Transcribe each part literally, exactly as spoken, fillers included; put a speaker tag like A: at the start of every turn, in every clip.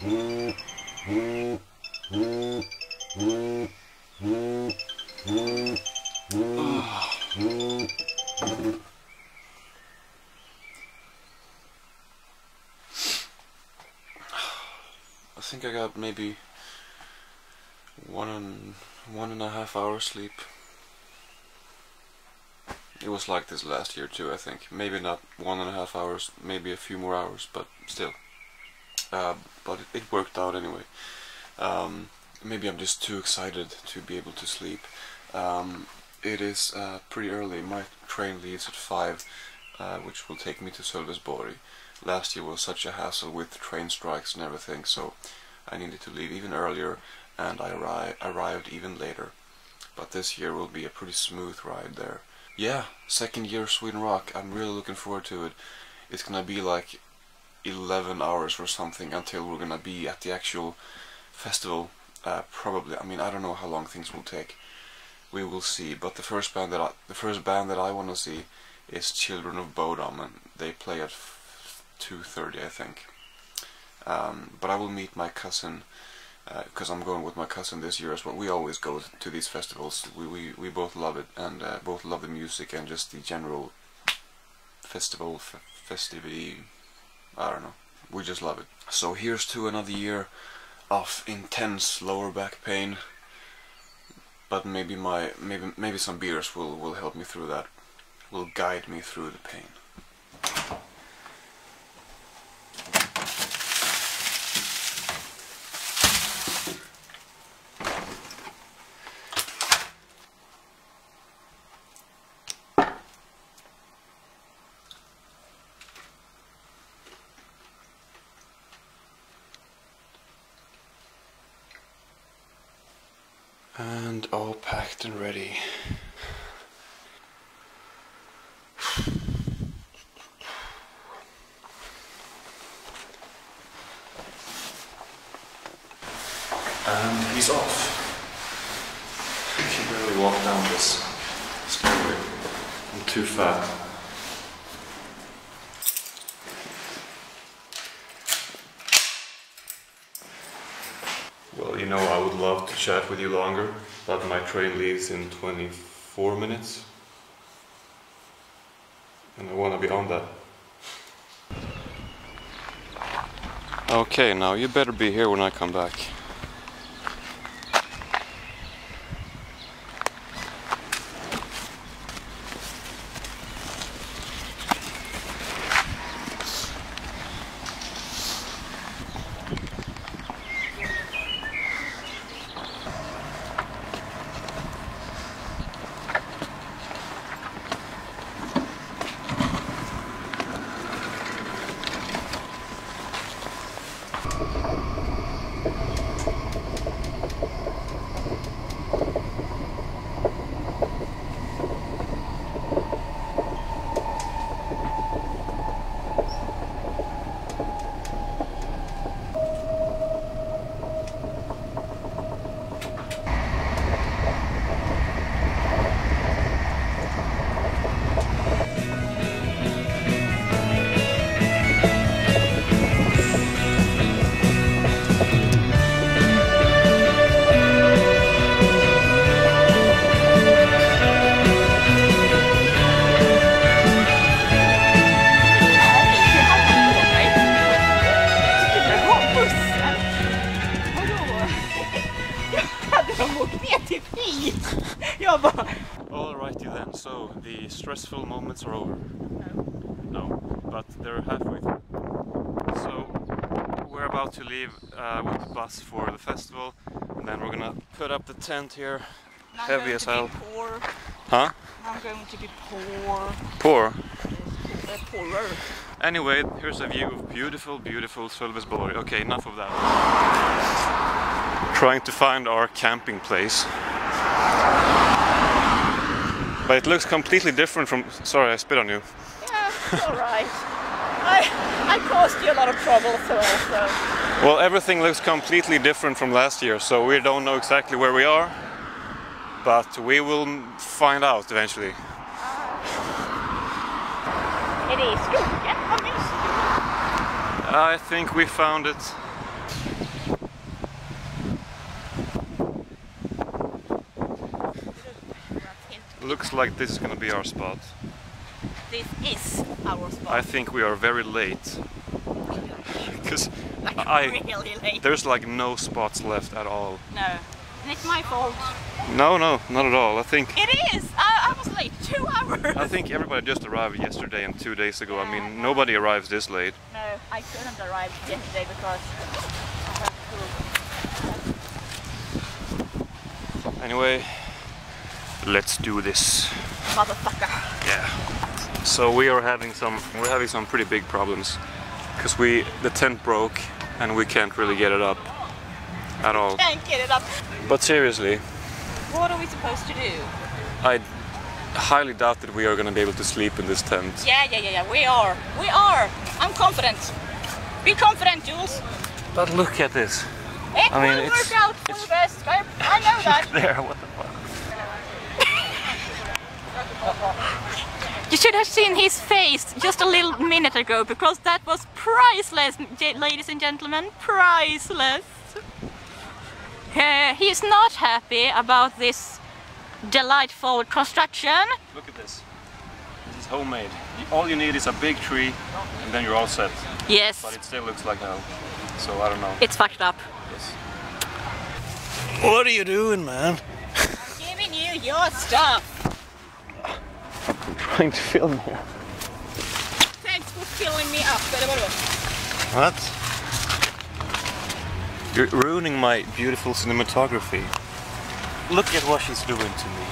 A: I think I got maybe one and one and a half hours sleep. It was like this last year too, I think. Maybe not one and a half hours, maybe a few more hours, but still. Uh, but it, it worked out anyway. Um, maybe I'm just too excited to be able to sleep. Um, it is uh, pretty early. My train leaves at five, uh, which will take me to Sölvesborg. Last year was such a hassle with train strikes and everything, so I needed to leave even earlier, and I arri arrived even later. But this year will be a pretty smooth ride there. Yeah, second year Sweden Rock. I'm really looking forward to it. It's gonna be like eleven hours or something until we're gonna be at the actual festival. Uh, probably. I mean, I don't know how long things will take. We will see. But the first band that I, the first band that I want to see is Children of Bodom, and they play at two thirty, I think. Um, but I will meet my cousin, because uh, I'm going with my cousin this year as well. We always go to these festivals. We we, we both love it, and uh, both love the music and just the general festival f festivity. I don't know. We just love it. So here's to another year of intense lower back pain. But maybe my maybe maybe some beers will will help me through that. Will guide me through the pain. And all packed and ready. And he's off. I can barely walk down this stairway. I'm too fat. Well, you know, I would love to chat with you longer, but my train leaves in twenty-four minutes. And I want to be on that. Okay, now you better be here when I come back. Alrighty then, so the stressful moments are over. No. No, but they're halfway through. So we're about to leave uh, with the bus for the festival, and then we're gonna put up the tent here.
B: I'm
A: heavy as hell.
B: Poor.
A: Huh?
B: I'm going to be poor.
A: Poor?
B: Yes, poorer.
A: Anyway, here's a view of beautiful, beautiful Sölvesborg. Okay, enough of that. Trying to find our camping place. But it looks completely different from... Sorry, I spit on you.
B: Yeah, it's alright. I, I caused you a lot of trouble, so... so.
A: Well, everything looks completely different from last year, so we don't know exactly where we are. But we will find out eventually.
B: It is.
A: I think we found it. Looks like this is gonna be our spot.
B: This is our spot.
A: I think we are very late. Because
B: like
A: I
B: really late.
A: there's like no spots left at all.
B: No. And it's my fault.
A: No, no, not at all. I think
B: It is! I, I was late two hours!
A: I think everybody just arrived yesterday and two days ago. I
B: Yeah,
A: mean,
B: no.
A: nobody arrives this late.
B: No, I couldn't arrive yesterday because I had to.
A: Anyway, let's do this.
B: Motherfucker.
A: Yeah. So we are having some we're having some pretty big problems because we the tent broke and we can't really get it up at all.
B: Can't get it up.
A: But seriously,
B: What are we supposed to do?
A: I highly doubt that we are going to be able to sleep in this tent.
B: Yeah, yeah, yeah, yeah. We are. We are. I'm confident. Be confident, Jules.
A: But look at this.
B: It
A: I mean,
B: will
A: it's-
B: work out for
A: it's-
B: the best. I, I know that.
A: There, what the fuck?
B: You should have seen his face just a little minute ago, because that was priceless, j- ladies and gentlemen. Priceless. Uh, he's not happy about this delightful construction.
A: Look at this. This is homemade. All you need is a big tree and then you're all set.
B: Yes,
A: But it still looks like hell. So I don't know.
B: it's fucked up.
A: Yes. What are you doing, man?
B: I'm giving you your stuff.
A: Trying to film here.
B: Thanks for filling me up. Eller vadå?
A: What? You're ruining my beautiful cinematography. Look at what she's doing to me.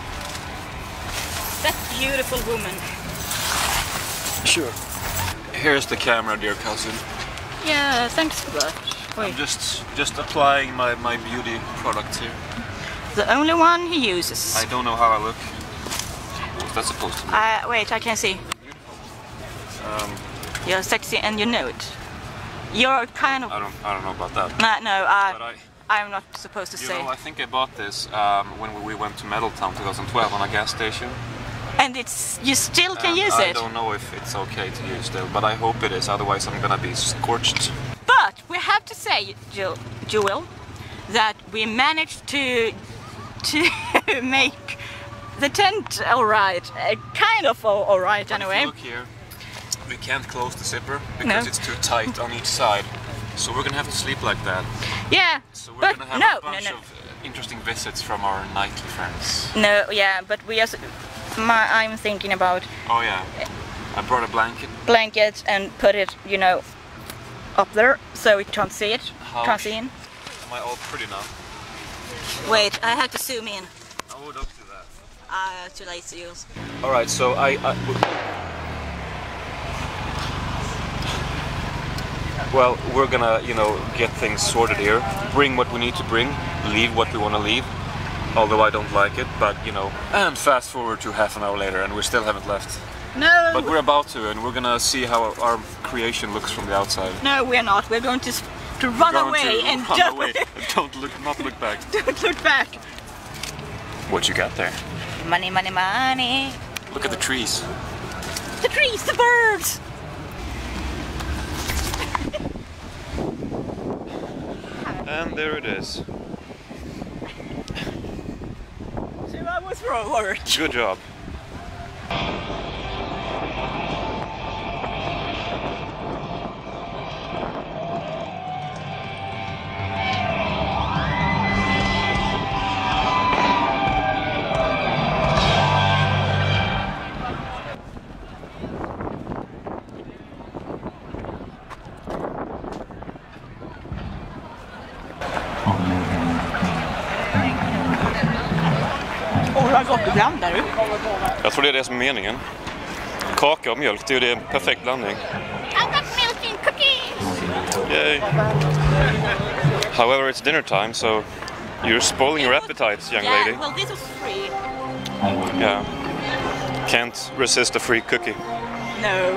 B: That beautiful woman.
A: Sure. Here's the camera, dear cousin.
B: Yeah, thanks for that.
A: I'm
B: Wait,
A: just just applying my, my beauty products here.
B: the only one he uses.
A: I don't know how I look. What's that supposed to be?
B: Uh, wait, I can see.
A: Um,
B: You're sexy and you know it. You're kind of...
A: I don't I don't know about that.
B: Nah, no,
A: But
B: uh,
A: I
B: I'm not supposed to
A: you
B: say.
A: know I think I bought this um, when we went to Metaltown twenty twelve on a gas station.
B: And it's you still can
A: And
B: use
A: I
B: it.
A: don't know if it's okay to use still, but I hope it is, otherwise I'm gonna be scorched.
B: But we have to say, Ju- Jewel, that we managed to to make the tent all right, uh, kind of all, all right
A: But if
B: anyway.
A: you look here, we can't close the zipper because
B: No.
A: it's too tight on each side. So we're gonna have to sleep like that.
B: Yeah,
A: So we're
B: but
A: gonna have
B: no,
A: a bunch
B: no, no,
A: of uh, interesting visits from our nightly friends.
B: no, yeah, but we just, my, I'm thinking about
A: Oh yeah, I brought a blanket.
B: blanket and put it, you know, up there so we can't see it,
A: How
B: can't
A: sh-
B: see in.
A: Am I all pretty now?
B: Wait, I have to zoom in.
A: I would up to that.
B: Ah, too late to use.
A: All right, so I. I well, we're gonna, you know, get things sorted here. Bring what we need to bring. Leave what we want to leave. Although I don't like it, but you know. And fast forward to half an hour later, and we still haven't left.
B: No,
A: But we're about to, and we're gonna see how our, our creation looks from the outside.
B: no, we're not. We're going to s- to run
A: Going
B: away
A: to
B: and
A: run
B: don't,
A: away. Don't look, not look back.
B: don't look back.
A: What you got there?
B: Money, money, money.
A: Look at the trees.
B: The trees, the birds.
A: And there it is.
B: So I was right.
A: Good job.
B: Åh, vad gott du blandar du.
A: Jag tror det är det som är meningen. Kaka och mjölk, det är ju det en perfekt blandning.
B: I got milk and cookies.
A: Yay! However, it's dinner time, so you're spoiling your appetites, young
B: Yeah,
A: lady.
B: well this was free.
A: Yeah. Can't resist a free cookie.
B: No.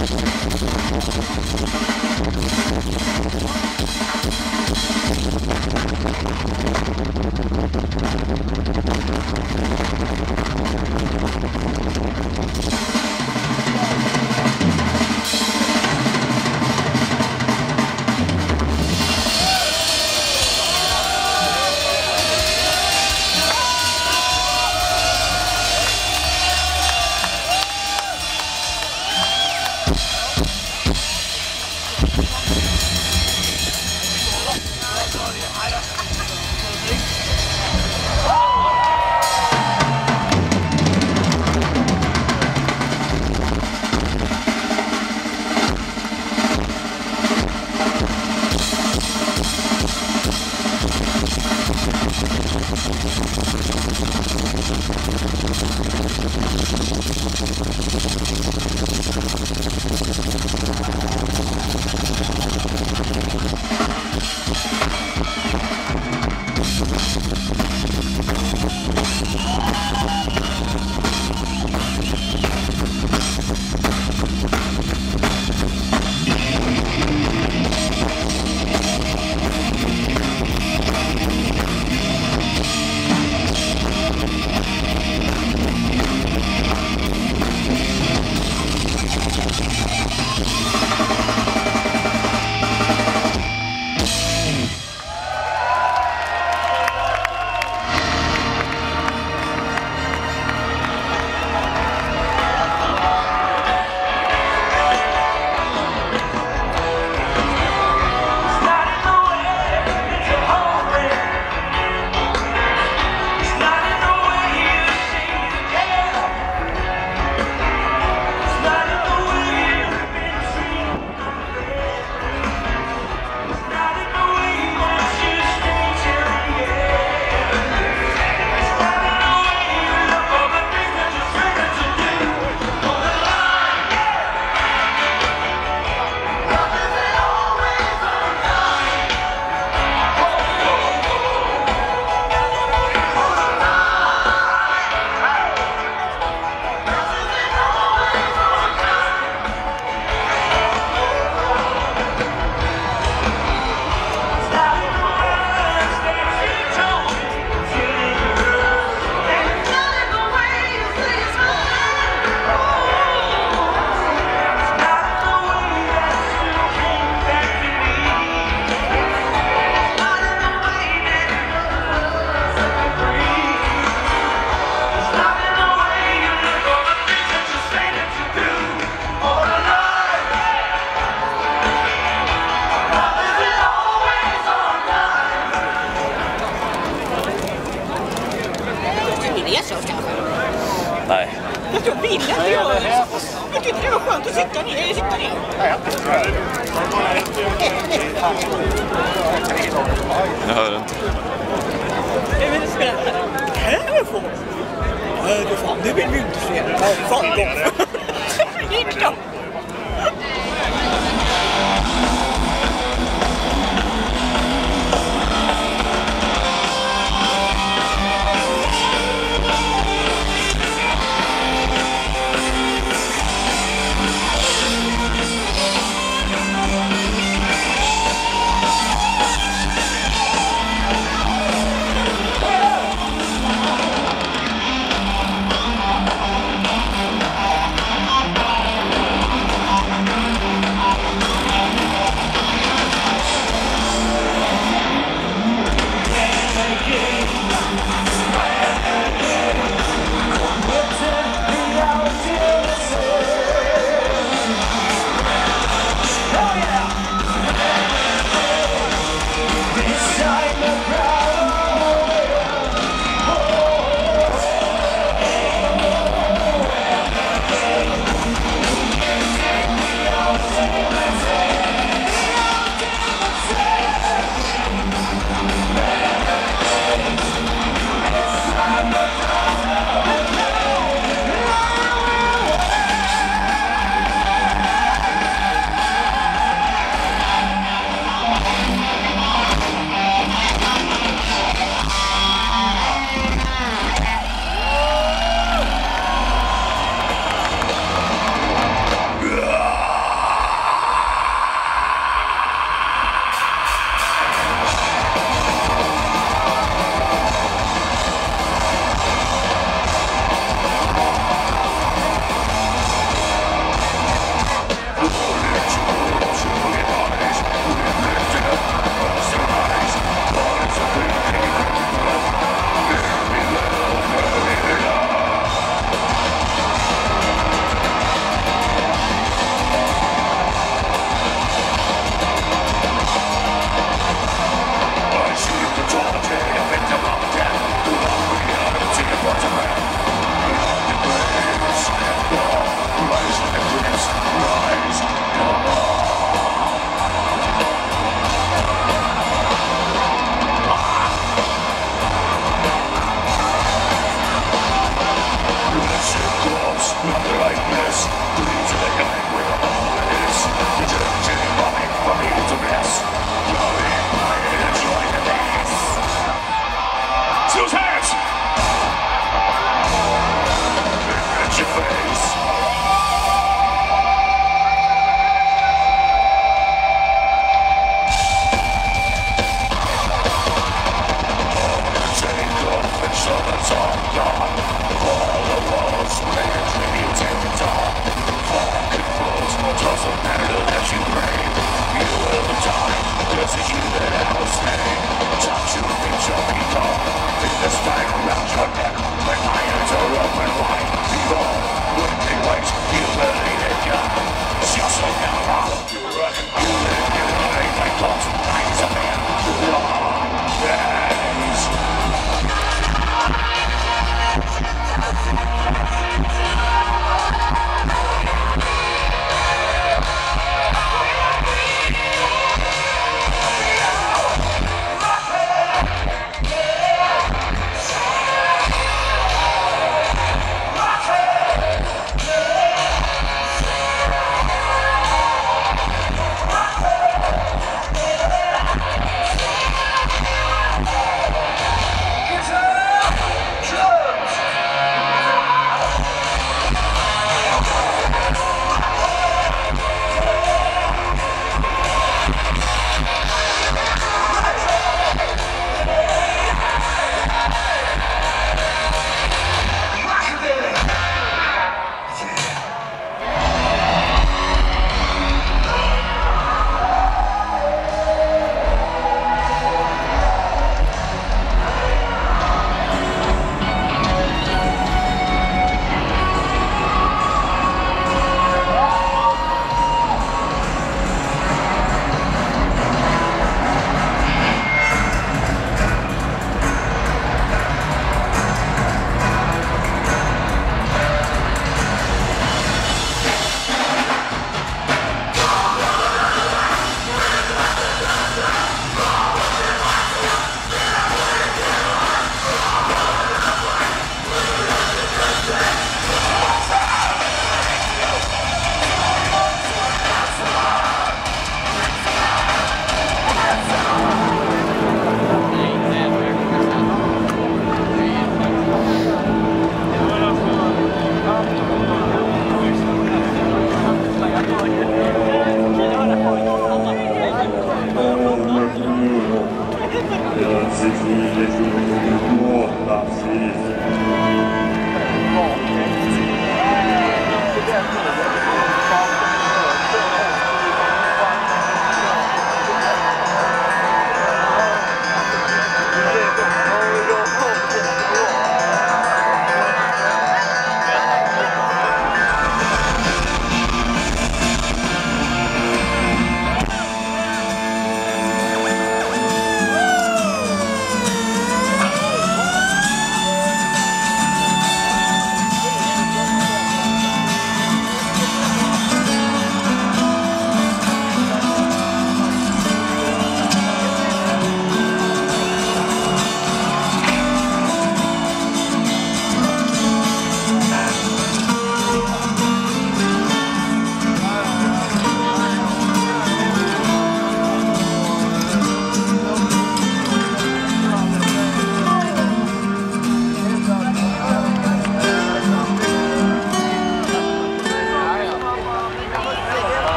B: Jag vill inte göra det. Jag tyckte det var skönt att sitta ner. Jag sitter ner.
A: Jag hör inte.
B: Jag vill spela härifrån. Nej, det fan, det vill vi inte se. Ja, fan då. Hit då.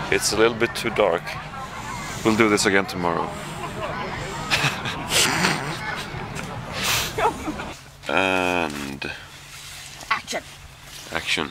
A: It's a little bit too dark. We'll do this again tomorrow. And
B: Action.
A: action.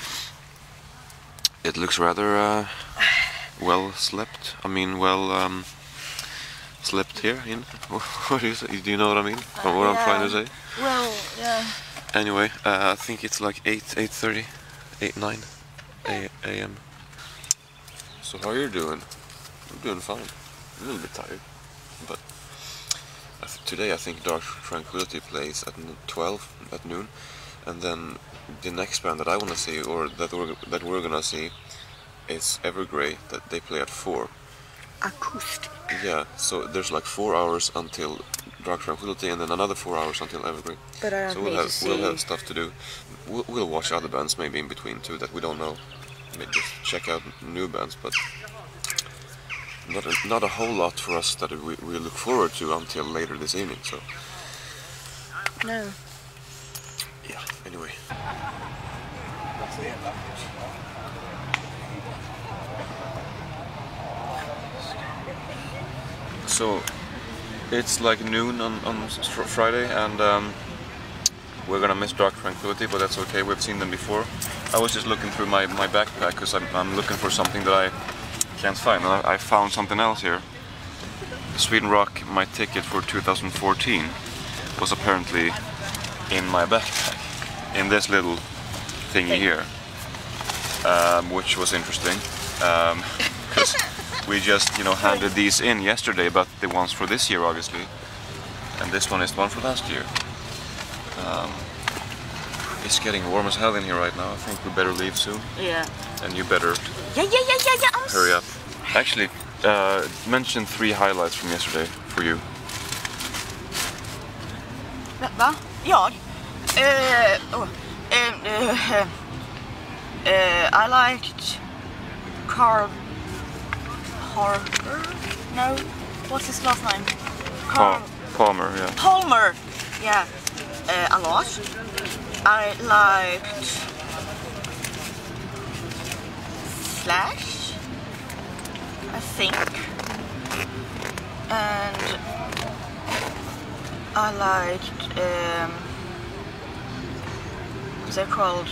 A: It looks rather uh, well slept. I mean, well um, slept here in. What do you say? Do you know what I mean? Uh, what yeah. I'm trying to say?
B: Well, yeah.
A: Anyway, uh, I think it's like eight, eight thirty, eight, nine a m. So how are you doing? I'm doing fine. I'm a little bit tired, but I th today I think Dark Tranquillity plays at twelve at noon, and then the next band that I want to see, or that we're that we're gonna see, is Evergrey. That they play at four.
B: Acoustic.
A: Yeah. So there's like four hours until Dark Tranquillity, and then another four hours until Evergrey.
B: But I don't
A: so we'll
B: need
A: have
B: to see.
A: we'll have stuff to do. We'll, we'll watch other bands maybe in between too that we don't know. Maybe just check out new bands, but not a, not a whole lot for us that we, we look forward to until later this evening. So
B: no.
A: Yeah. Anyway. So it's like noon on, on Friday, and um, we're gonna miss Dark Tranquillity, but that's okay, we've seen them before. I was just looking through my, my backpack because I'm, I'm looking for something that I can't find, and I, I found something else here. Sweden Rock, my ticket for two thousand fourteen, was apparently in my backpack, in this little thingy here, um, which was interesting, because um, we just, you know, handed these in yesterday, but the ones for this year, obviously, and this one is the one for last year. Um, it's getting warm as hell in here right now. I think we better leave soon.
B: Yeah.
A: And you better
B: yeah, yeah, yeah, yeah, yeah. I'm
A: hurry up. Actually, uh, mention three highlights from yesterday for you.
B: Va? Jag? Uh, oh, uh, uh, uh, I liked Carl Harper? No, what's his last name? Carl
A: Palmer, yeah.
B: Palmer, yeah, uh, a lot. I liked Slash, I think, and I liked, um, what's it called?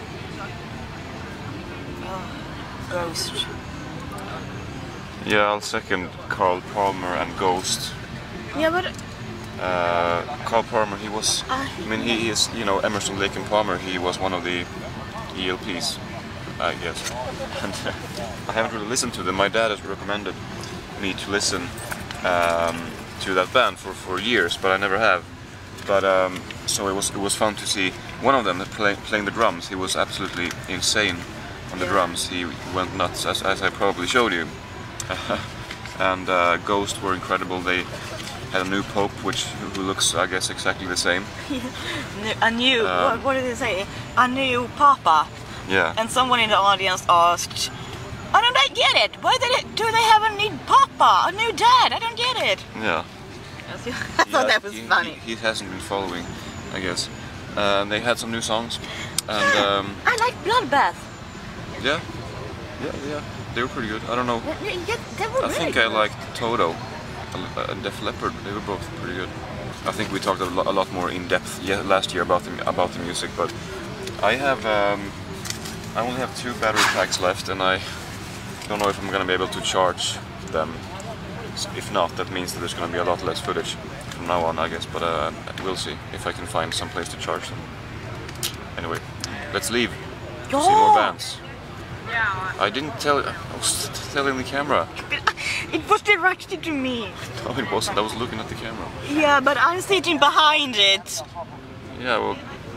B: Oh, Ghost.
A: Yeah, I'll second Carl Palmer and Ghost.
B: Yeah, but
A: uh, Carl Palmer, he was,
B: uh,
A: I mean, he is, you know, Emerson, Lake and Palmer, he was one of the E L Ps, I guess. And uh, I haven't really listened to them. My dad has recommended me to listen um, to that band for, for years, but I never have. But um, so it was it was fun to see one of them play, playing the drums. He was absolutely insane on the
B: yeah.
A: drums. He went nuts, as, as I probably showed you. And uh, Ghost were incredible. They had a new pope, which who looks, I guess, exactly the same.
B: A new,
A: um,
B: what, what did they say? A new papa.
A: Yeah.
B: And someone in the audience asked, I don't get it. Why did it, do they have a new papa, a new dad? I don't get it.
A: Yeah.
B: I thought yeah, that was
A: he,
B: funny.
A: He, he hasn't been following, I guess. Uh, they had some new songs, and um,
B: I like Bloodbath.
A: Yeah, yeah, yeah. They were pretty good. I don't know.
B: Yeah, yeah, they were
A: I
B: really
A: think
B: good.
A: I liked Toto and Def Leppard. They were both pretty good. I think we talked a lot, a lot more in depth yeah, last year about the about the music, but I have um, I only have two battery packs left, and I don't know if I'm gonna be able to charge them. If not, that means that there's gonna be a lot less footage from now on, I guess. But uh, we'll see if I can find some place to charge them. Anyway, let's leave.
B: Yeah.
A: See more bands. I didn't tell. I was telling the camera.
B: It was directed to me.
A: No, it wasn't. I was looking at the camera.
B: Yeah, but I'm sitting behind it.
A: Yeah, well.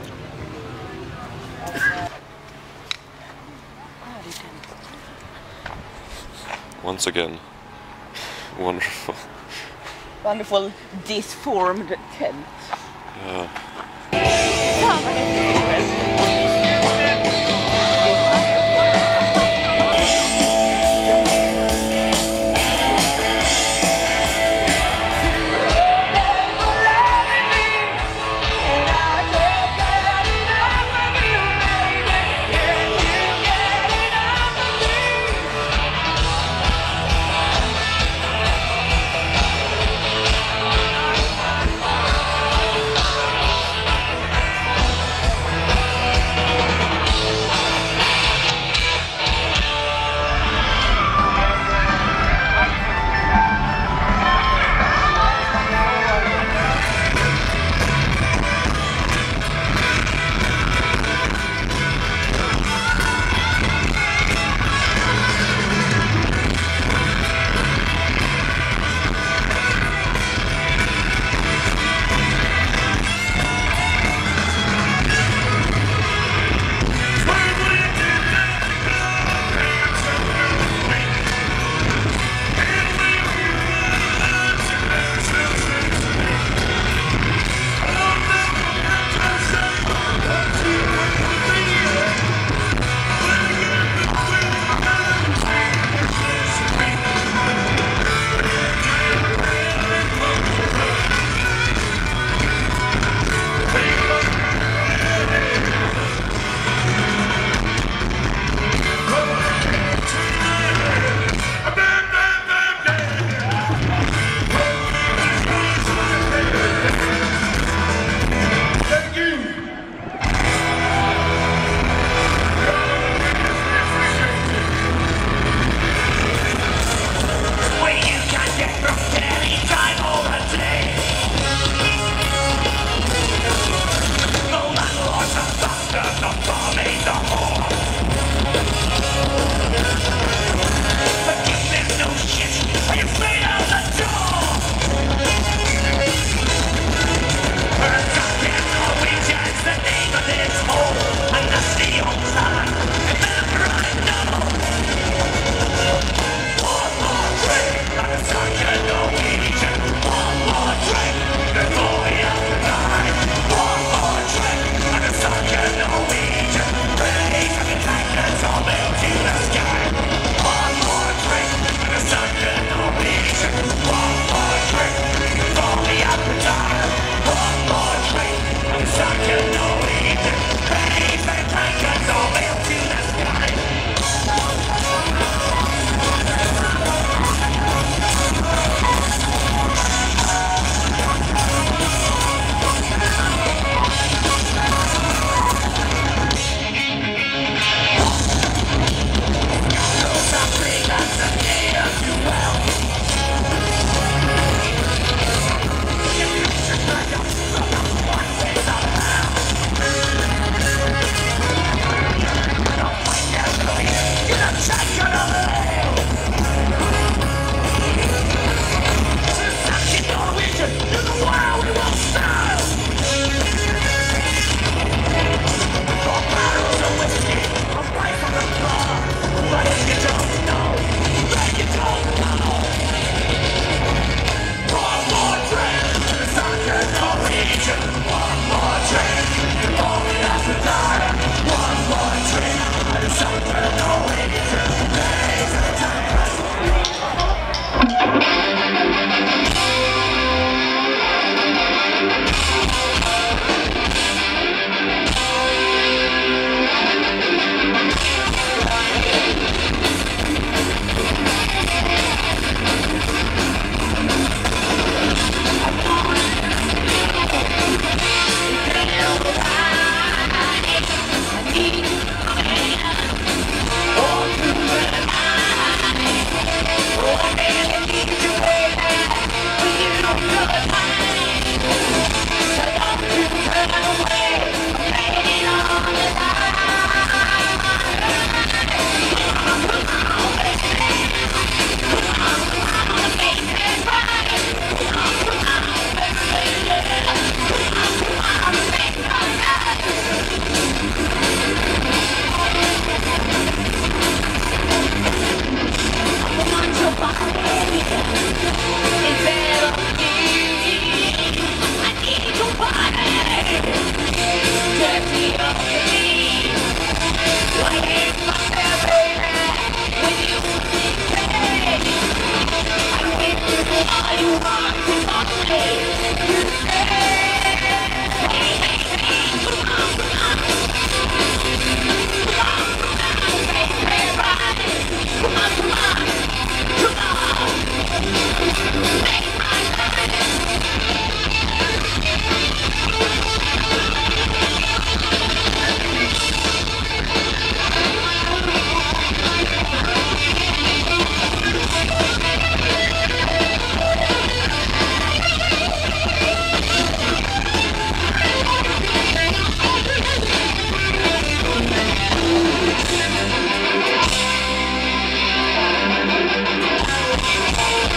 A: Once again, wonderful.
B: Wonderful disformed tent.
A: Yeah.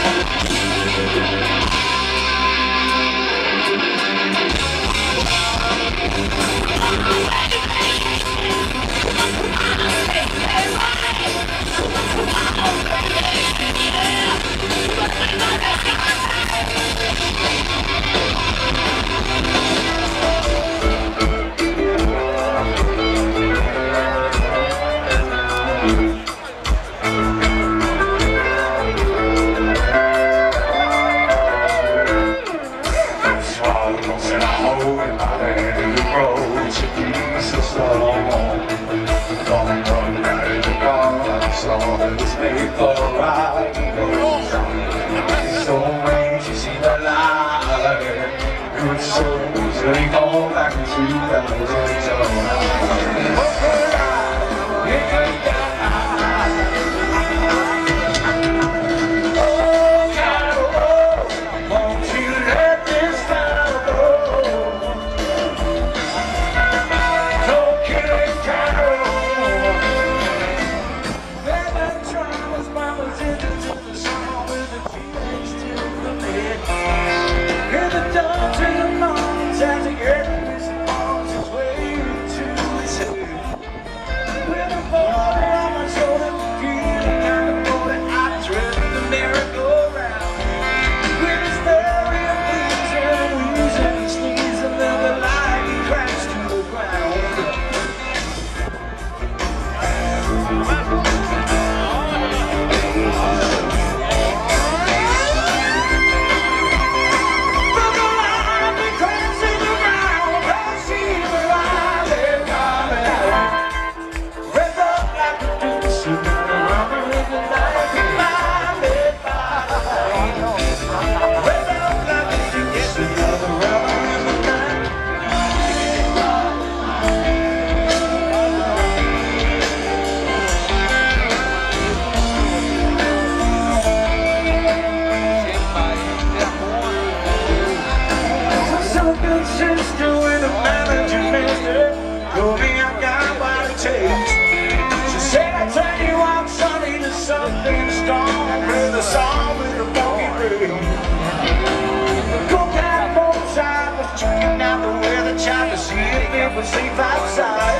C: Safe outside.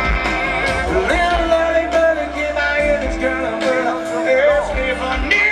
C: Little early, but again, my head is gonna burn. Ask me if I need.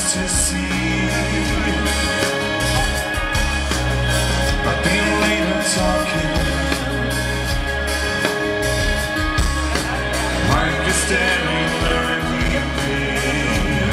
C: to see. I've been later talking. Might be standing there and weeping.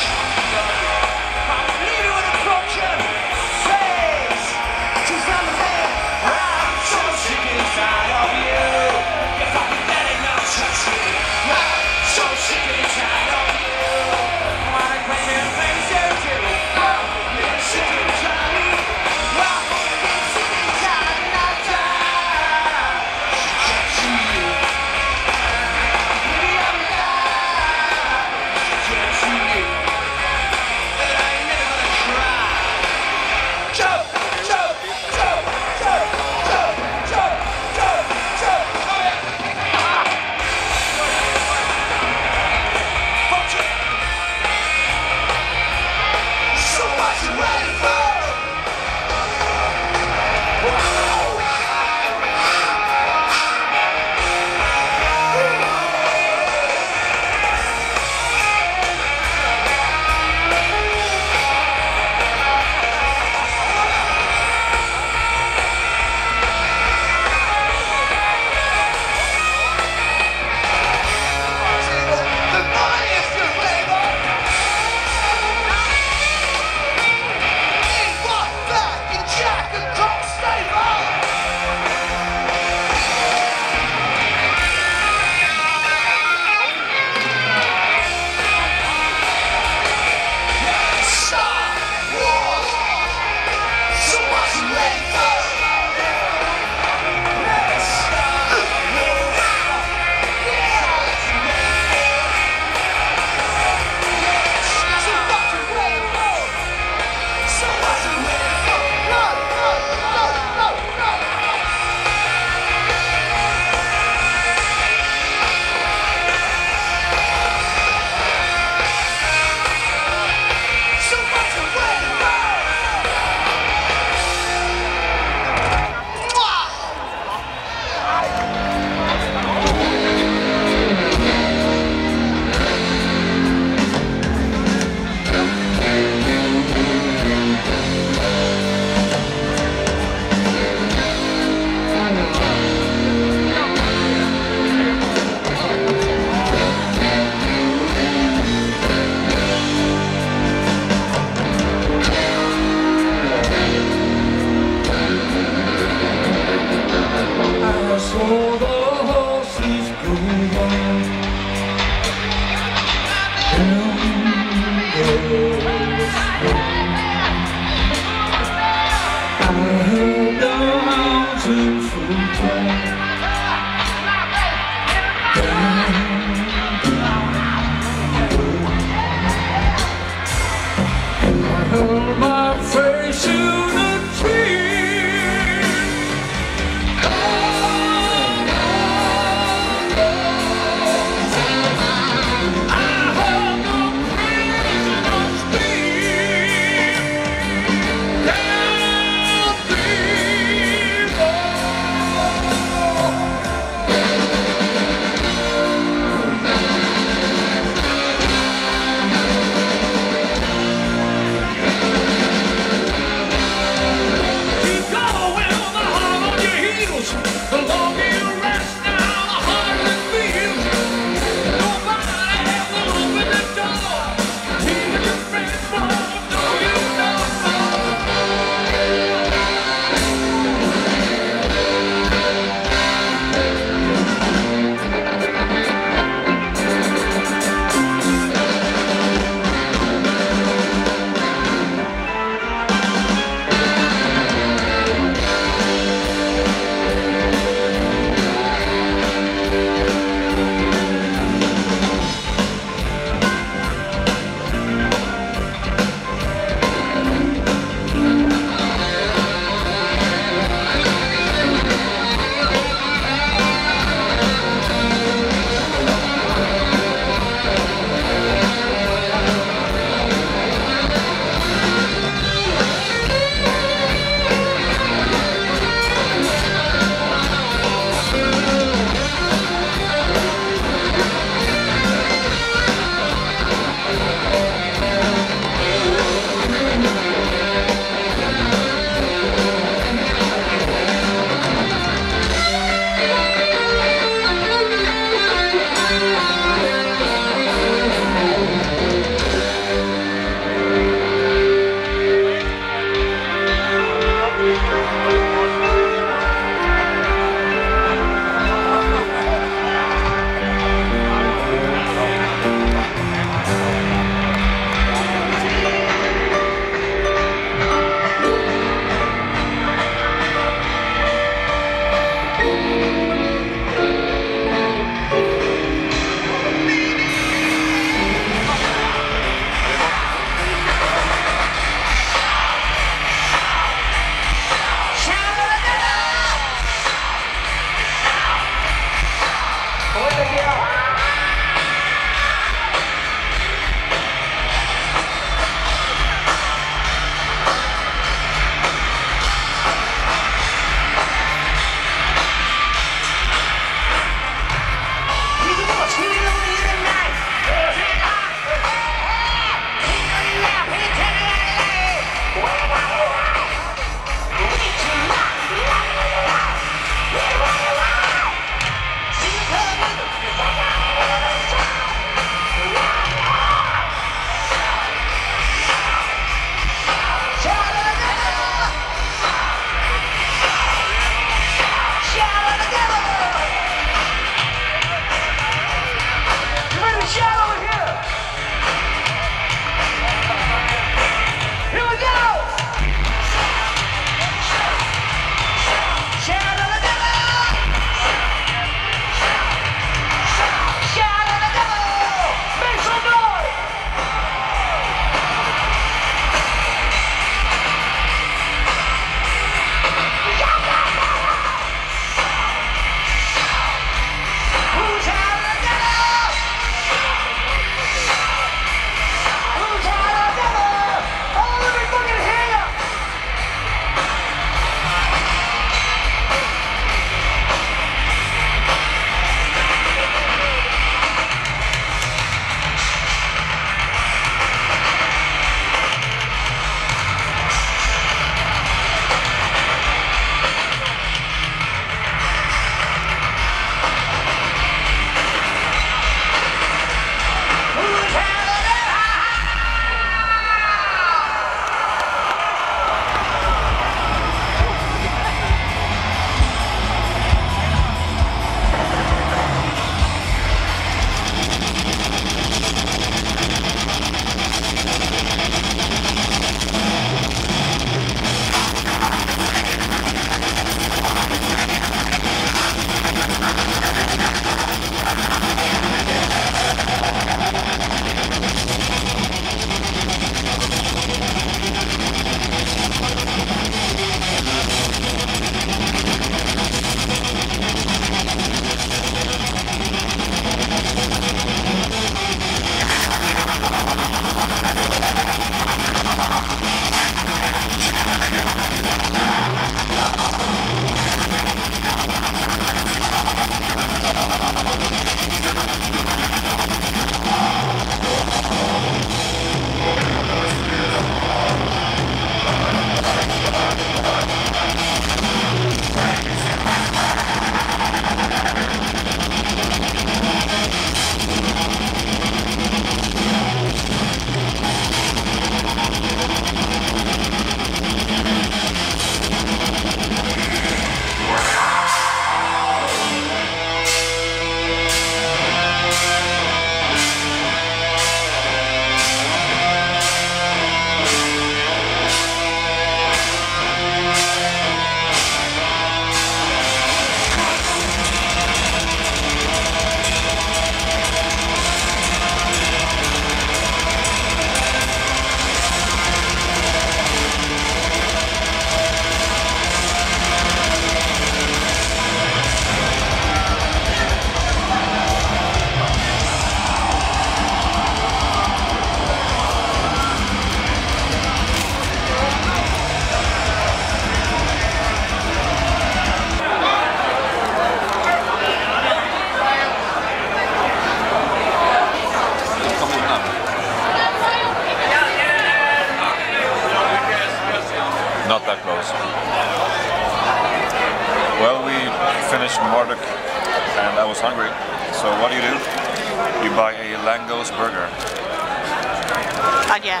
D: finished Marduk and I was hungry. So what do you do? You buy a Langos burger.
B: Again.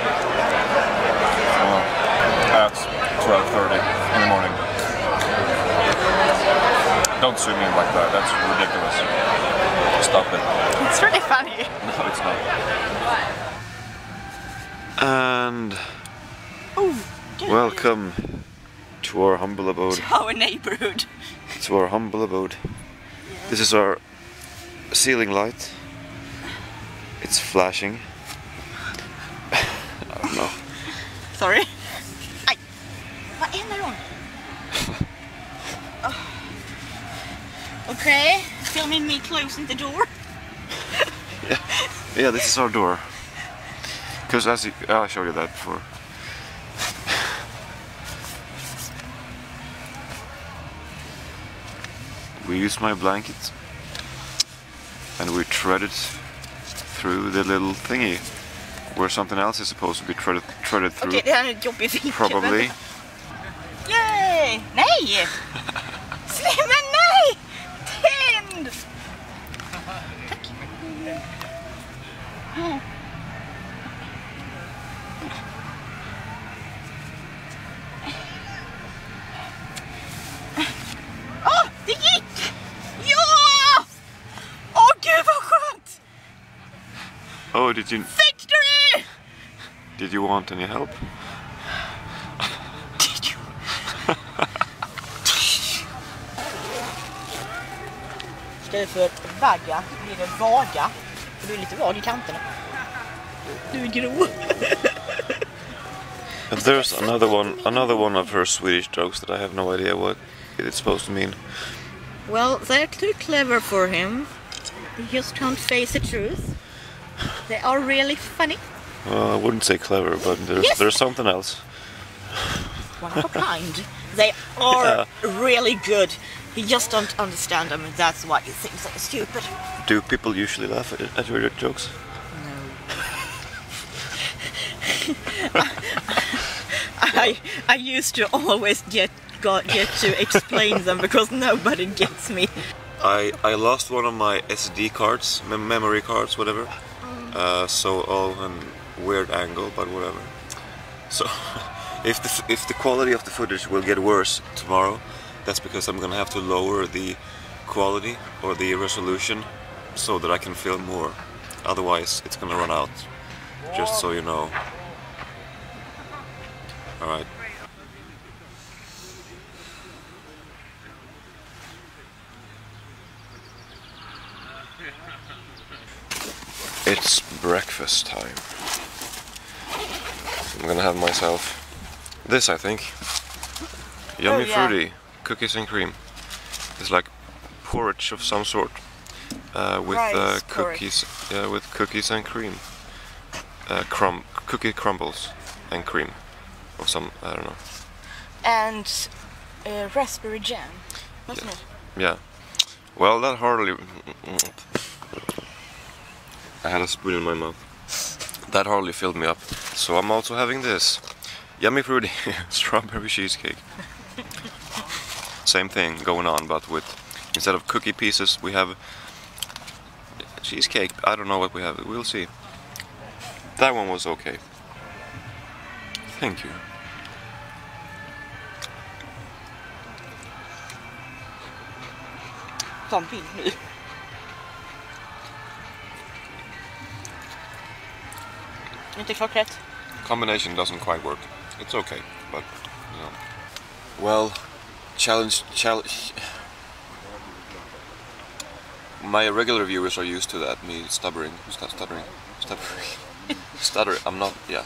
D: Oh, at twelve thirty in the morning. Don't zoom in like that, that's ridiculous. Stop it.
B: It's really funny.
D: No, it's not.
A: And
B: Oh,
A: welcome to our humble abode.
B: our neighborhood.
A: To our humble abode. This is our ceiling light. It's flashing. I don't know.
B: Sorry. Aj. Vad är det då? Oh. Okay, filming me closing the door.
A: Yeah, yeah, this is our door. Because as you, I showed you that before. We use my blanket and we thread it through the little thingy where something else is supposed to be threaded, threaded through.
B: Okej, det här är en jobbig vinkel.
A: Probably.
B: Yay! Nej! Slimma, nej! Tänd! Tack. Åh, det gick! Ja! Åh, gud vad skönt!
A: Oh, did you
B: Victory!
A: did you want any help?
B: Did you? Istället för vagga blir det vaga. För du är lite vag i kanterna. Du är grå.
A: There's another one, another one of her Swedish jokes that I have no idea what it's supposed to mean.
B: Well, they're too clever for him. He just can't face the truth. They are really funny.
A: Well, I wouldn't say clever, but there's
B: Yes.
A: there's something else.
B: One of a kind. They are
A: Yeah.
B: really good. He just don't understand them, and that's why he thinks they're stupid.
A: Do people usually laugh at, at your jokes?
B: I I used to always get got get to explain them because nobody gets me.
A: I I lost one of my S D cards, mem memory cards, whatever. Uh, so all an weird angle, but whatever. So if the f if the quality of the footage will get worse tomorrow, that's because I'm gonna have to lower the quality or the resolution so that I can film more. Otherwise, it's gonna run out. Just so you know. All right. It's breakfast time. I'm gonna have myself this, I think. Yummy
B: Oh, yeah.
A: fruity cookies and cream. It's like porridge of some sort uh, with uh,
B: Rice
A: cookies, yeah, with cookies and cream. Uh, crumb, cookie crumbles and cream of some, I don't know.
B: And uh, raspberry jam, wasn't it?
A: Yeah. Well, that hardly. I had a spoon in my mouth. That hardly filled me up. So I'm also having this yummy fruity strawberry cheesecake. Same thing going on, but with instead of cookie pieces, we have cheesecake. I don't know what we have. We'll see. That one was okay. Thank you.
B: Som bild nu. Inte klockrent.
A: Combination doesn't quite work. It's okay, but you know. Well, challenge, challenge. My regular viewers are used to that. Me stuttering, stu- stuttering, stuttering, stutter. I'm not. Yeah.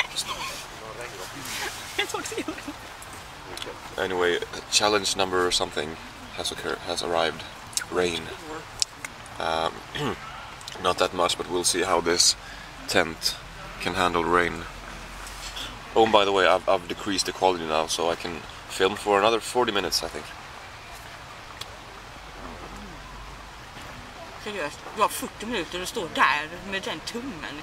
A: Anyway, challenge number something has occurred, has arrived. Rain. Um, not that much, but we'll see how this tent can handle rain. Oh, and by the way, I've, I've decreased the quality now, so I can film for another forty minutes, I think.
B: Seriöst, du har fyrtio minuter och står där med den tummen.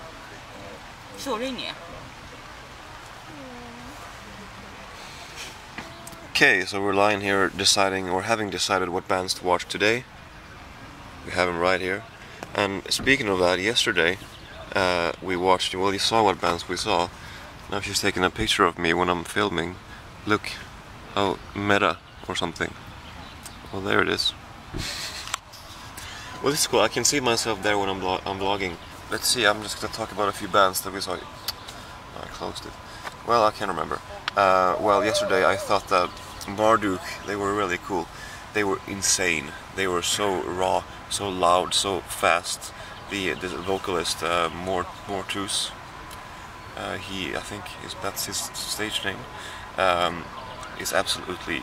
B: Så länge.
A: Okay, so we're lying here deciding, or having decided what bands to watch today. We have them right here. And speaking of that, yesterday uh, we watched, well, you saw what bands we saw. Now she's taking a picture of me when I'm filming. Look, how meta or something. Well, there it is. Well, this is cool. I can see myself there when I'm, vlog I'm vlogging. Let's see, I'm just gonna talk about a few bands that we saw. I closed it. Well, I can't remember. Uh, well, yesterday I thought that Marduk, they were really cool. They were insane. They were so raw, so loud, so fast. The, the vocalist, uh, Mort Mortus, uh, he, I think, is that's his stage name, um, is absolutely,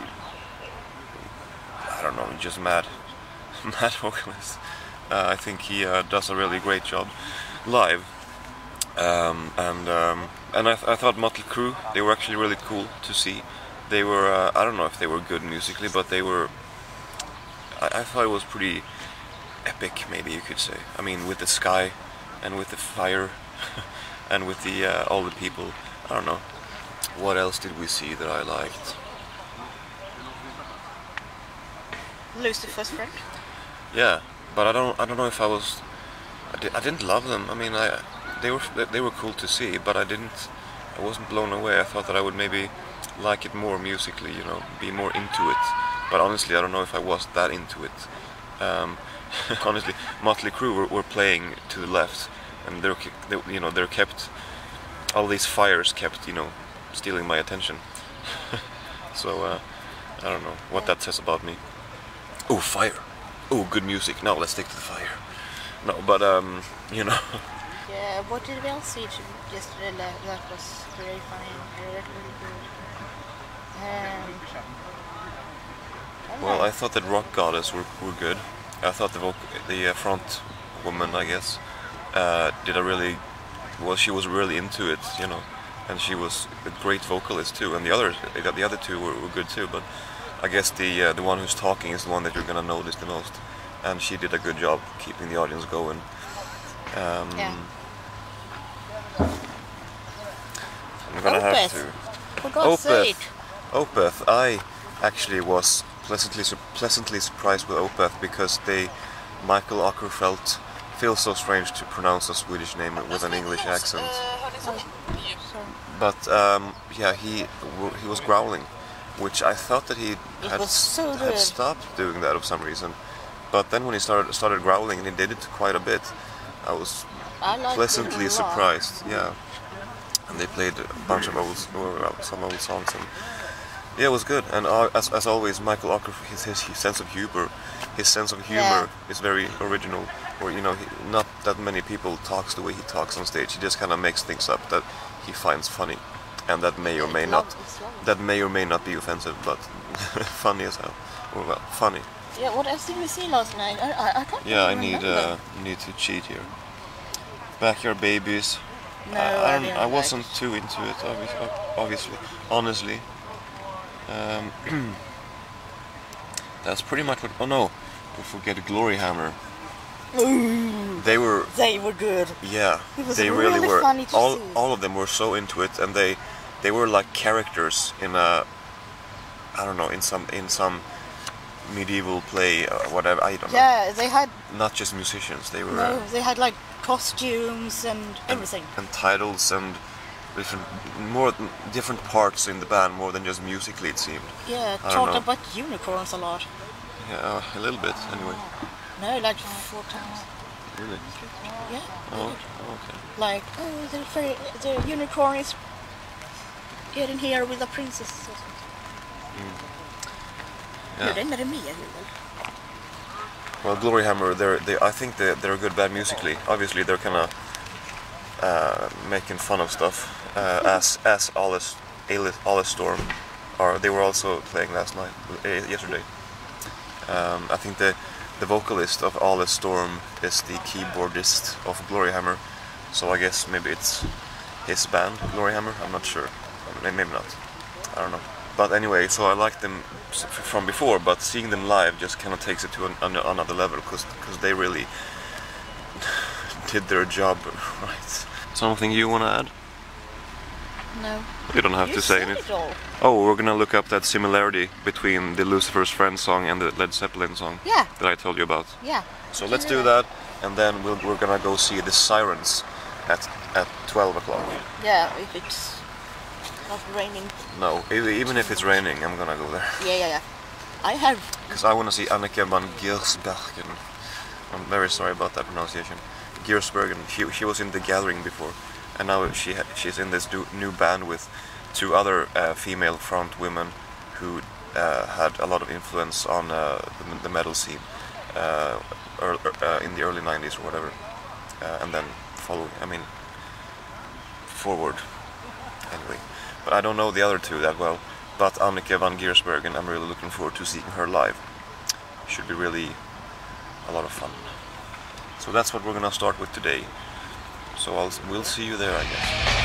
A: I don't know, just mad, mad vocalist. Uh, I think he uh, does a really great job live. Um, and um, and I, th I thought Motley Crue, they were actually really cool to see. They were, uh, I don't know if they were good musically, but they were, I, I thought it was pretty epic, maybe you could say. I mean, with the sky, and with the fire, and with the uh, all the people, I don't know. What else did we see that I liked?
B: Lucifer's Friend.
A: Yeah, but I don't, I don't know if I was, I, di I didn't love them. I mean, I... They were they were cool to see, but I didn't. I wasn't blown away. I thought that I would maybe like it more musically, you know, be more into it. But honestly, I don't know if I was that into it. Um, honestly, Motley Crue were, were playing to the left, and they're they, you know they're kept. All these fires kept you know stealing my attention. So uh, I don't know what that says about me. Oh, fire! Oh, good music. Now let's stick to the fire. No, but um, you know.
B: Yeah, what did we else see yesterday that was very funny, really, really good? Um,
A: well, I thought that Rock Goddess were, were good. I thought the voc the uh, front woman, I guess, uh, did a really, well, she was really into it, you know, and she was a great vocalist too, and the others, the other two were, were good too, but I guess the, uh, the one who's talking is the one that you're gonna notice the most, and she did a good job keeping the audience going. Um,
B: yeah.
A: I'm gonna
B: Opeth.
A: have to.
B: For God's sake.
A: Opeth. I actually was pleasantly su pleasantly surprised with Opeth because they, Michael Åkerfeldt, feels so strange to pronounce a Swedish name with an English accent. But um, yeah, he he was growling, which I thought that he had,
B: was so
A: had
B: good.
A: stopped doing that for some reason. But then when he started started growling, and he did it quite a bit, I was
B: I liked
A: pleasantly
B: it a lot.
A: surprised. Yeah, and they played a bunch of old, or some old songs, and yeah, it was good. And uh, as as always, Michael Åkerfeldt, his, his his sense of humor, his sense of humor
B: Yeah.
A: is very original. Or you know, he, not that many people talks the way he talks on stage. He just kind of makes things up that he finds funny, and that may or may
B: It's
A: not
B: love- it's love.
A: that may or may not be offensive, but funny as hell. Or well, funny.
B: Yeah, what else did we see last night? I, I, I can't
A: Yeah, I
B: really
A: need
B: remember.
A: uh, need to cheat here. Backyard Babies.
B: No,
A: I, I,
B: I
A: don't,
B: didn't
A: I
B: like
A: wasn't too into it, obviously. obviously. Honestly. Um, that's pretty much what... Oh no, we forget Glory Hammer.
B: Ooh,
A: They were...
B: they were good.
A: Yeah,
B: It was
A: they really,
B: really
A: were.
B: funny to
A: all
B: see.
A: all of them were so into it, and they they were like characters in a... I don't know, in some in some medieval play, or whatever, I don't know.
B: Yeah, they had
A: Not just musicians, they were...
B: no,
A: uh,
B: they had like costumes and everything.
A: and titles and different more different parts in the band more than just musically, it seemed.
B: Yeah,
A: I don't
B: talked
A: know.
B: about unicorns a lot.
A: Yeah, a little bit anyway.
B: No, like four times.
A: Really?
B: Yeah.
A: Oh, okay.
B: Like, oh, the, fairy, the unicorn is getting here with a princess. or something.
A: Yeah.
B: Hur är det med Joel?
A: Well, Glory Hammer, they're they I think they they're a good band musically. Obviously, they're kind of uh, making fun of stuff uh, as as Alice Alice Storm are. They were also playing last night, uh, yesterday. Um, I think the the vocalist of Alice Storm is the keyboardist of Glory Hammer, so I guess maybe it's his band, Glory Hammer. I'm not sure. Maybe not. I don't know. But anyway, so I liked them s- f- from before, but seeing them live just kind of takes it to an, an, another level, because they really did their job right. Something you want to add?
B: No.
A: You don't have
B: You
A: to say
B: said
A: anything.
B: it all.
A: Oh, we're gonna look up that similarity between the Lucifer's Friend song and the Led Zeppelin song
B: Yeah.
A: that I told you about.
B: Yeah.
A: So
B: We
A: let's
B: can
A: do that, and then we'll, we're gonna go see the Sirens at at twelve o'clock.
B: Yeah, if it's not raining.
A: No, e- even if it's raining, I'm gonna go there.
B: Yeah, yeah, yeah. I have.
A: Because I want to see Anneke van Giersbergen. I'm very sorry about that pronunciation. Giersbergen. She she was in The Gathering before, and now she ha she's in this new, new band with two other uh, female front women who uh, had a lot of influence on uh, the, the metal scene uh, er, uh, in the early nineties or whatever, uh, and then following. I mean, forward. Anyway, but I don't know the other two that well. But Anneke van Giersbergen, I'm really looking forward to seeing her live. Should be really a lot of fun. So that's what we're gonna start with today. So I'll, we'll see you there, I guess.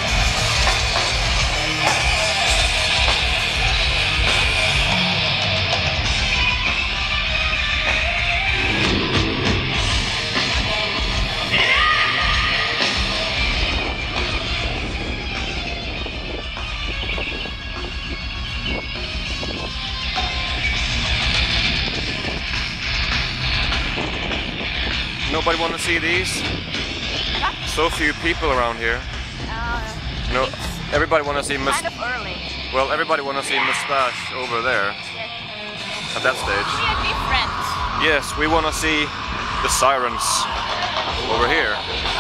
A: Nobody want to see these? So few people around here.
B: Uh,
A: No, everybody want to see Mus-
B: kind of early.
A: well, everybody want to see Mustache over there at that stage.
B: We are different.
A: Yes, we want to see the Sirens over here.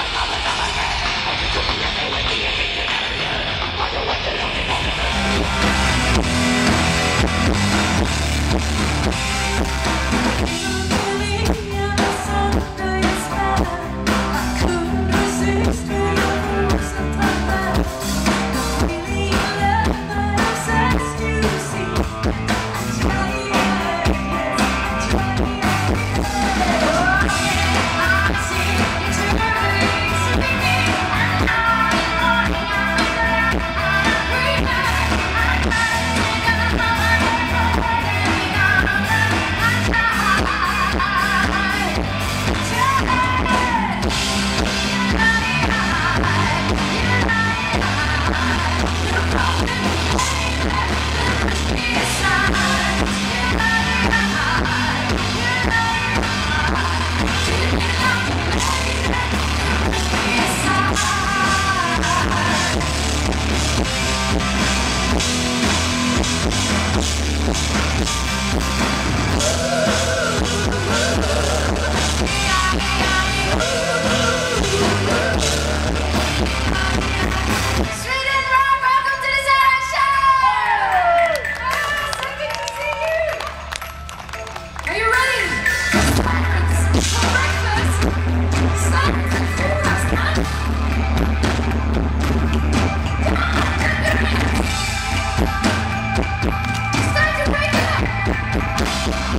E: Sweden Rock, welcome to the Siren Show! So good to see you! Are you ready? Sirens for breakfast! Sirens and food last night! Come on, jump in it! It's time to wake up!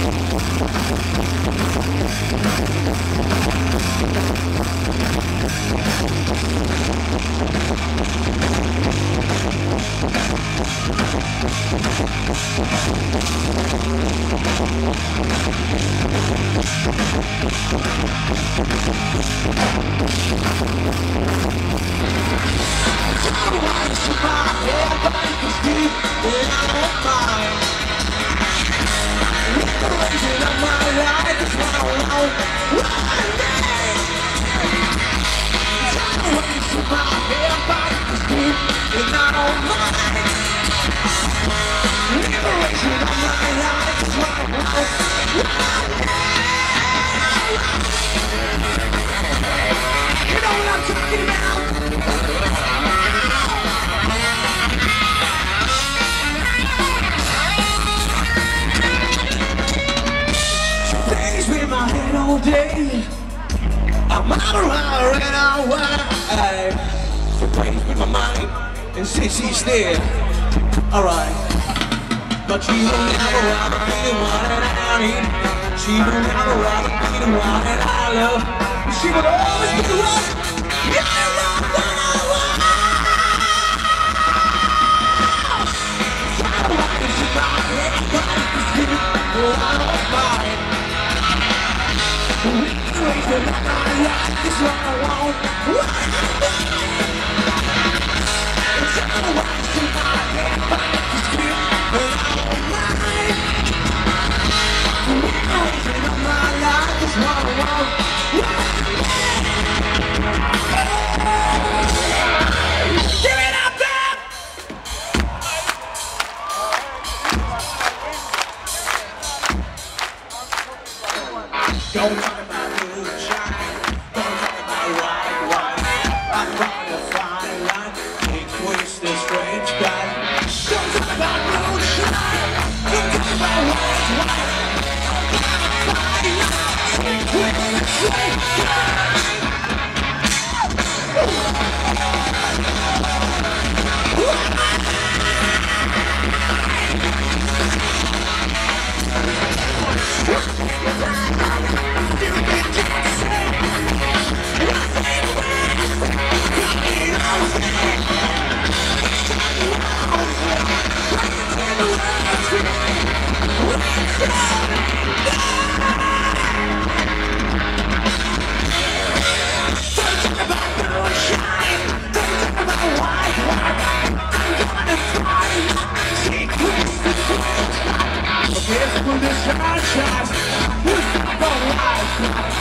C: All day, I'm out around and away. She plays with my mind and says she's there. Alright, but she will never ever be the one that I need. She will never ever be the one that I love. She will always be the one. Yeah, the one that I want. She's my head, but I don't mind. Wasting my life is what I want. It's all wasting my head, but it's good, but I don't mind. Wasting my life is what I want. Give it up there! Don't talk about moonshine. Don't talk about white wine. I'm trying to find a line. Can't twist this strange guy. Don't talk about moonshine. Don't talk about white wine. I'm trying to find a line. Can't twist this strange guy. When the sun shines, we'll stop our lives.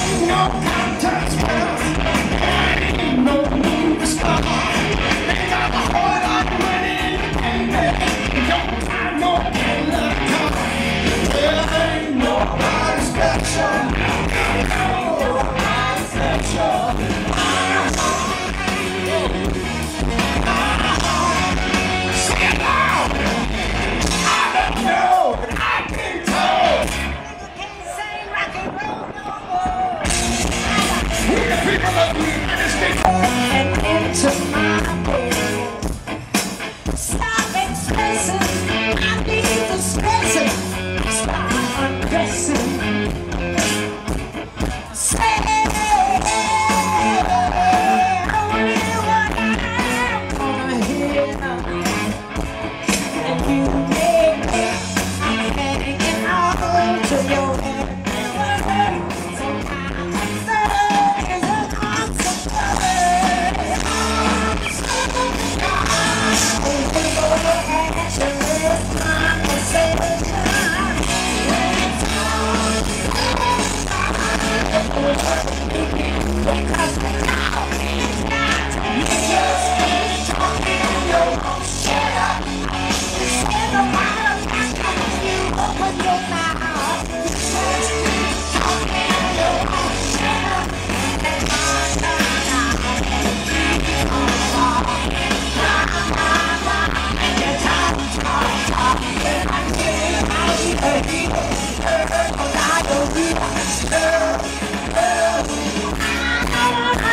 E: I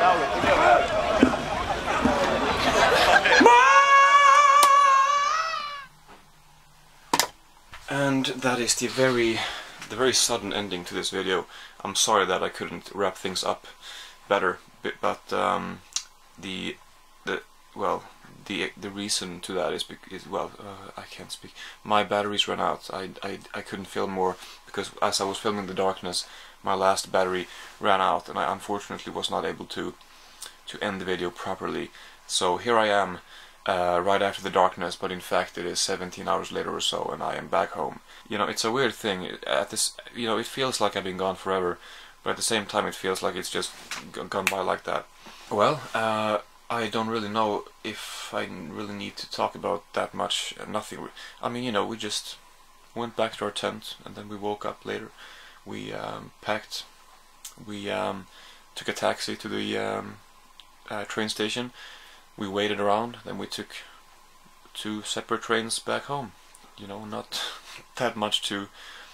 A: And that is the very, the very sudden ending to this video. I'm sorry that I couldn't wrap things up better, but um, the the well the the reason to that is, is well uh, I can't speak. My batteries ran out. I, I I couldn't film more because as I was filming The Darkness, my last battery ran out, and I unfortunately was not able to to end the video properly. So here I am. Uh, right after The Darkness, but in fact it is seventeen hours later or so, and I am back home. You know, it's a weird thing. At this, you know, it feels like I've been gone forever, but at the same time it feels like it's just gone by like that. Well, uh, I don't really know if I really need to talk about that much. Nothing. I mean, you know, we just went back to our tent, and then we woke up later. We um, packed. We um, took a taxi to the um, uh, train station. We waited around, then we took two separate trains back home. You know, not that much to...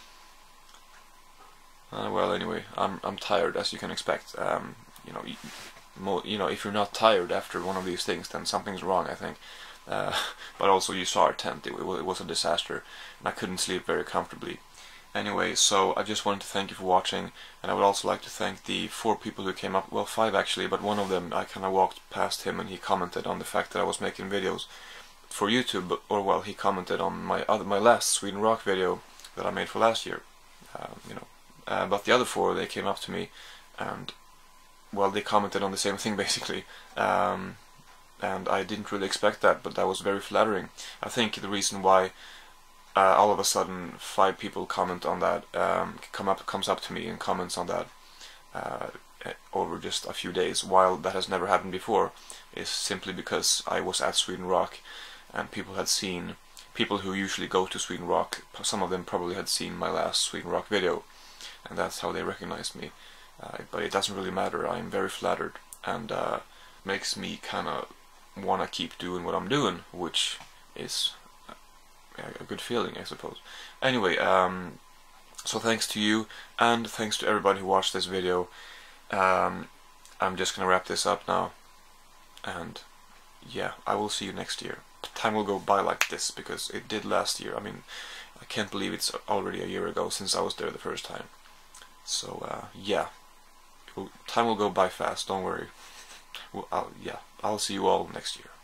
A: Uh, well, anyway, I'm I'm tired, as you can expect. Um, you know, you, mo you know, if you're not tired after one of these things, then something's wrong, I think. Uh, but also, you saw our tent. It, it was a disaster, and I couldn't sleep very comfortably. Anyway, so I just wanted to thank you for watching, and I would also like to thank the four people who came up, well five actually, but one of them, I kind of walked past him and he commented on the fact that I was making videos for YouTube, or well, he commented on my other, my last Sweden Rock video that I made for last year, uh, you know. Uh, but the other four, they came up to me and, well, they commented on the same thing basically, um, and I didn't really expect that, but that was very flattering. I think the reason why Uh, all of a sudden five people comment on that, um, come up, comes up to me and comments on that uh, over just a few days, while that has never happened before, is simply because I was at Sweden Rock and people had seen, people who usually go to Sweden Rock, some of them probably had seen my last Sweden Rock video, and that's how they recognized me. Uh, but it doesn't really matter. I'm very flattered, and uh, makes me kind of want to keep doing what I'm doing, which is a good feeling, I suppose. Anyway, um, so thanks to you, and thanks to everybody who watched this video. Um, I'm just gonna wrap this up now, and yeah, I will see you next year. Time will go by like this, because it did last year. I mean, I can't believe it's already a year ago since I was there the first time. So, uh, yeah, it will, time will go by fast, don't worry. Well, I'll, yeah, I'll see you all next year.